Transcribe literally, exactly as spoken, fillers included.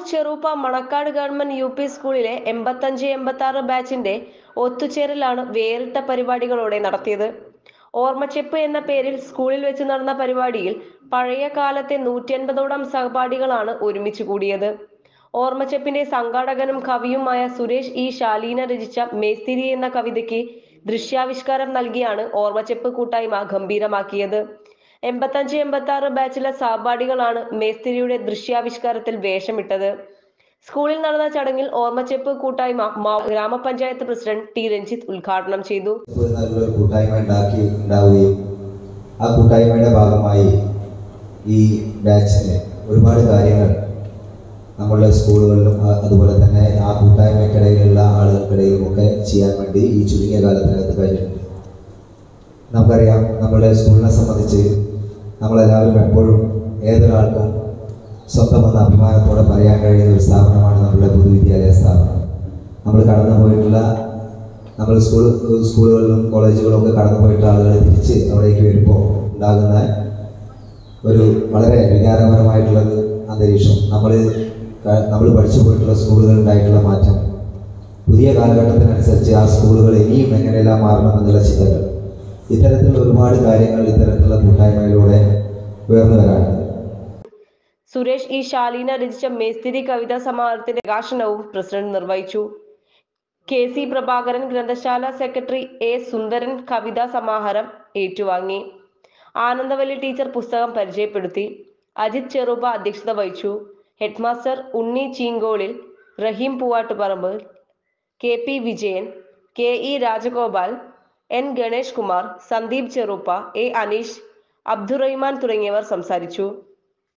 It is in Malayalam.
ചെറുപ്പ മണക്കാട് ഗവൺമെന്റ് യു പി സ്കൂളിലെ എൺപത്തഞ്ച് എൺപത്തി ആറ് ബാച്ചിന്റെ ഒത്തുചേരലാണ് വേറിട്ട പരിപാടികളോടെ നടത്തിയത്. ഓർമ്മച്ചെപ്പ് എന്ന പേരിൽ സ്കൂളിൽ വെച്ച് നടന്ന പരിപാടിയിൽ പഴയ കാലത്തെ നൂറ്റി അൻപതോളം സഹപാഠികളാണ് ഒരുമിച്ച് കൂടിയത്. ഓർമ്മച്ചെപ്പിന്റെ സംഘാടകനും കവിയുമായ സുരേഷ് ഇ ശാലീന രചിച്ച മേസ്തിരി എന്ന കവിതയ്ക്ക് ദൃശ്യാവിഷ്കാരം നൽകിയാണ് ഓർമ്മച്ചെപ്പ് കൂട്ടായ്മ ഗംഭീരമാക്കിയത്. എൺപത്തഞ്ച് എൺപത്തി ആറ് ബാച്ചിലെ സഹപാഠികളാണ് മേസ്തിരിയുടെ ദൃശ്യാവിഷ്കാരത്തിൽ വേഷമിട്ടത്. സ്കൂളിൽ നടന്ന ചടങ്ങിൽ ഓർമ്മച്ചെപ്പ് കൂട്ടായ്മ ഗ്രാമപഞ്ചായത്ത് പ്രസിഡന്റ് ടി രഞ്ജിത്ത് ഉദ്ഘാടനം ചെയ്തു. കൂട്ടായ്മ ഉണ്ടാക്കി ഉണ്ടാവുകയും ആ കൂട്ടായ്മയുടെ ഭാഗമായി ഈ ബാച്ചിന് ഒരുപാട് കാര്യങ്ങൾ നമ്മളുടെ സ്കൂളുകളിലും അതുപോലെ തന്നെ ആ കൂട്ടായ്മയ്ക്കിടയിലുള്ള ആളുകൾക്കിടയിലും ഒക്കെ ചെയ്യാൻ വേണ്ടി ഈ ചുരുങ്ങിയ കാലത്തിനകത്ത് കഴിഞ്ഞിട്ടുണ്ട്. നമുക്കറിയാം, നമ്മുടെ സ്കൂളിനെ സംബന്ധിച്ച് നമ്മളെല്ലാവരും എപ്പോഴും ഏതൊരാൾക്കും സ്വന്തം എന്ന അഭിമാനത്തോടെ പറയാൻ കഴിയുന്ന ഒരു സ്ഥാപനമാണ് നമ്മുടെ പൊതുവിദ്യാലയ സ്ഥാപനം. നമ്മൾ കടന്നു പോയിട്ടുള്ള നമ്മൾ സ്കൂൾ സ്കൂളുകളിലും കോളേജുകളും ഒക്കെ കടന്നു പോയിട്ടുള്ള ആളുകൾ തിരിച്ച് അവിടേക്ക് വരുമ്പോൾ ഉണ്ടാകുന്ന ഒരു വളരെ വികാരപരമായിട്ടുള്ള അന്തരീക്ഷം, നമ്മൾ നമ്മൾ പഠിച്ചു പോയിട്ടുള്ള സ്കൂളുകളിൽ ഉണ്ടായിട്ടുള്ള മാറ്റം, പുതിയ കാലഘട്ടത്തിനനുസരിച്ച് ആ സ്കൂളുകൾ ഇനിയും എങ്ങനെയെല്ലാം മാറണം എന്നുള്ള ചിന്തകൾ, ഇത്തരത്തിലുള്ള ഒരുപാട് കാര്യങ്ങൾ ഇത്തരത്തിലുള്ള കൂട്ടായ്മയിലൂടെ ഉയർന്നു വരാറുണ്ട്. സുരേഷ് ഇ ശാലീന രചിച്ച മേസ്തിരി കവിതാ സമാഹാരത്തിന്റെ പ്രകാശനവും പ്രസിഡന്റ് നിർവഹിച്ചു. കെ സി പ്രഭാകരൻ, ഗ്രന്ഥശാല സെക്രട്ടറി എ സുന്ദരൻ കവിതാ സമാഹാരം ഏറ്റുവാങ്ങി. ആനന്ദവല്ലി ടീച്ചർ പുസ്തകം പരിചയപ്പെടുത്തി. അജിത് ചെറുപ്പ അധ്യക്ഷത വഹിച്ചു. ഹെഡ്മാസ്റ്റർ ഉണ്ണി ചീങ്കോളിൽ, Raheem Poovattuparamba, K P Vijayan, K E Rajagopal, N Ganesh Kumar, Sandeep Cheruppa, A Aneesh, Abdurahiman തുടങ്ങിയവർ സംസാരിച്ചു.